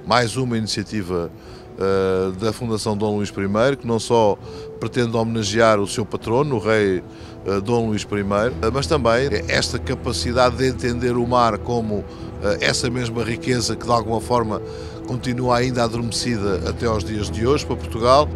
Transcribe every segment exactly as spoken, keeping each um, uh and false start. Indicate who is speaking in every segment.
Speaker 1: mais uma iniciativa uh, da Fundação Dom Luís I, que não só pretende homenagear o seu patrono, o rei uh, Dom Luís I, mas também esta capacidade de entender o mar como uh, essa mesma riqueza que de alguma forma continua ainda adormecida até aos dias de hoje para Portugal.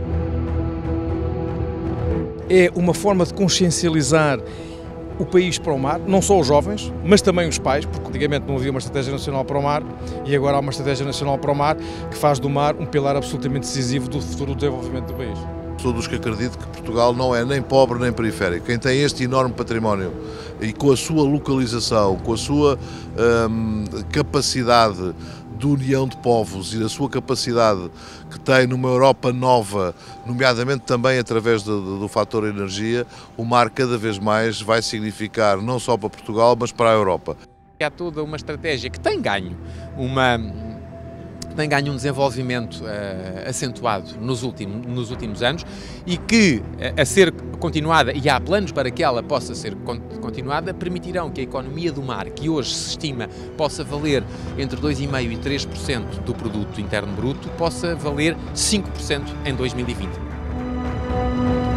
Speaker 2: É uma forma de consciencializar o país para o mar, não só os jovens, mas também os pais, porque antigamente não havia uma estratégia nacional para o mar e agora há uma estratégia nacional para o mar que faz do mar um pilar absolutamente decisivo do futuro desenvolvimento do país.
Speaker 1: Sou dos que acredito que Portugal não é nem pobre nem periférico. Quem tem este enorme património e com a sua localização, com a sua hum, capacidade de união de povos e a sua capacidade que tem numa Europa nova, nomeadamente também através do, do, do fator energia, o mar cada vez mais vai significar não só para Portugal, mas para a Europa.
Speaker 3: Há toda uma estratégia que tem ganho, uma, tem ganho um desenvolvimento uh, acentuado nos últimos, nos últimos anos e que, uh, a ser continuada, e há planos para que ela possa ser continuada, permitirão que a economia do mar, que hoje se estima possa valer entre dois vírgula cinco por cento e três por cento do produto interno bruto, possa valer cinco por cento em dois mil e vinte.